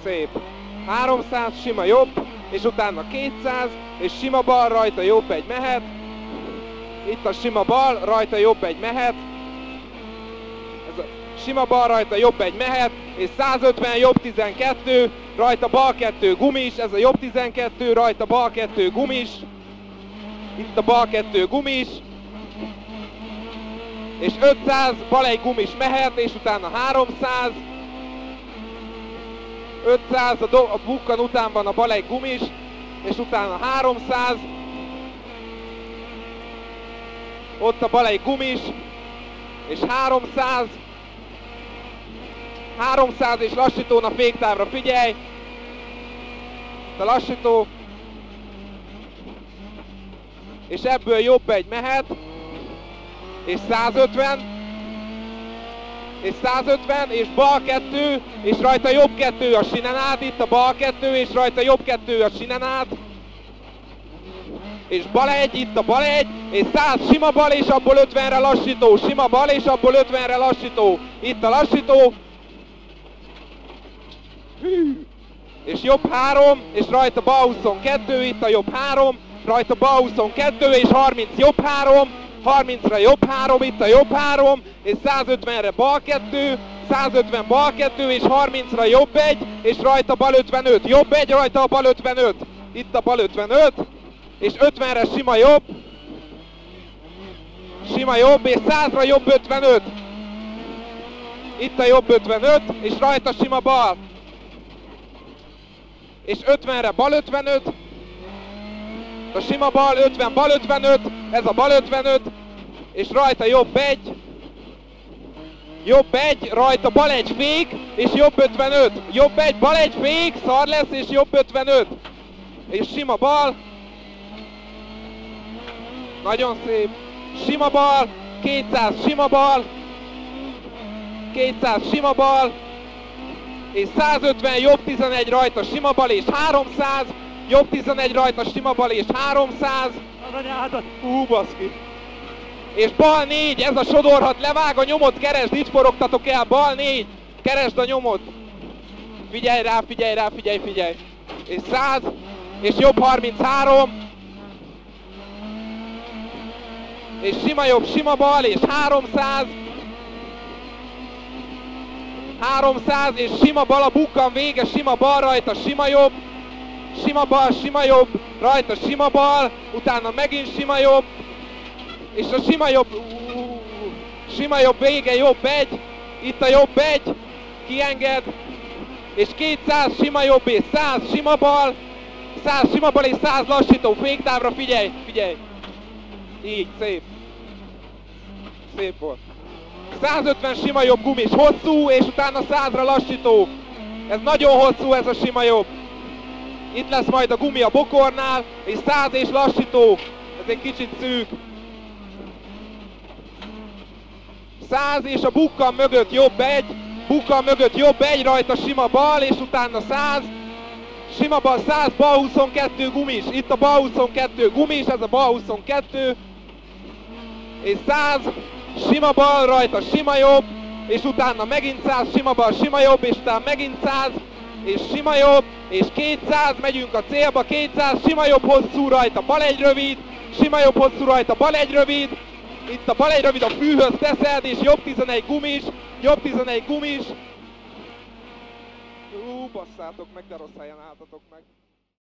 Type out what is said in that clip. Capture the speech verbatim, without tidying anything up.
szép. háromszáz, sima jobb, és utána kétszáz, és sima bal, rajta jobb egy mehet. Itt a sima bal, rajta jobb egy mehet. Ez a sima bal, rajta jobb egy mehet, és százötven, jobb tizenkettő, rajta bal kettő gumis, ez a jobb tizenkettő, rajta bal kettő gumis. Itt a bal kettő gumis. És ötszáz, bal egy gumis mehet, és utána háromszáz. ötszáz, a, do, a bukkan után van a bal egy gumis, és utána háromszáz. Ott a bal egy gumis, és háromszáz. háromszáz és lassítón a féktávra, figyelj! A lassító. És ebből jobb egy mehet. És százötven. És százötven, és bal kettő, és rajta jobb kettő a sinen át, itt a bal kettő, és rajta jobb kettő a sinen át. És bal egy, itt a bal egy, és száz sima bal, és abból ötvenre lassító, sima bal, és abból ötvenre lassító. Itt a lassító. Hű. És jobb három, és rajta bal huszonkettő, itt a jobb három, rajta bal huszonkettő, és harminc jobb három, harmincra jobb három, itt a jobb három, és százötvenre bal kettő, százötven bal kettő, és harmincra jobb egy, és rajta bal ötvenöt, jobb egy, rajta a bal ötvenöt, itt a bal ötvenöt, és ötvenre sima jobb, sima jobb, és százra jobb ötvenöt, itt a jobb ötvenöt, és rajta sima bal, és ötvenre bal ötvenöt, a sima bal, ötven bal ötvenöt, ez a bal ötvenöt, és rajta jobb egy, jobb egy, rajta bal egy fék, és jobb ötvenöt, jobb egy, bal egy fék, szar lesz, és jobb ötvenöt, és sima bal, nagyon szép, sima bal, kétszáz sima bal, kétszáz sima bal, és százötven, jobb tizenegy rajta sima bal, és háromszáz, jobb tizenegy rajta sima bal, és háromszáz. Hú, baszki. És bal négy, ez a sodorhat, levág a nyomot, keresd, itt forogtatok el, bal négy, keresd a nyomot. Figyelj rá, figyelj rá, figyelj, figyelj. És száz, és jobb harminchárom. És sima jobb, sima bal, és háromszáz. háromszáz, és sima bal, a bukkan vége, sima bal rajta, sima jobb. Sima bal, sima jobb, rajta sima bal, utána megint sima jobb, és a sima jobb, sima jobb vége, jobb egy, itt a jobb egy, kienged, és kétszáz sima jobb, és száz sima bal, száz sima bal, és száz lassító, féktávra, figyelj, figyelj, így, szép, szép volt. százötven sima jobb gumis, hosszú, és utána százra lassító, ez nagyon hosszú ez a sima jobb. Itt lesz majd a gumi a bokornál, és száz és lassító, ez egy kicsit szűk. száz és a bukkan mögött jobb egy, bukkan mögött jobb egy, rajta sima bal, és utána száz, sima bal száz, bal huszonkettő gumis, itt a bal huszonkettő gumis, ez a bal huszonkettő, és száz, sima bal, rajta sima jobb, és utána megint száz, sima bal, sima jobb, és utána megint száz, és sima jobb, és kétszáz, megyünk a célba, kétszáz, sima jobb hosszú rajta, bal egy rövid, sima jobb hosszú rajta, bal egy rövid, itt a bal egy rövid a fűhöz teszed, és jobb tizenegy gumis, jobb tizenegy gumis. Ú, basszátok meg, de rossz helyen álltatok meg.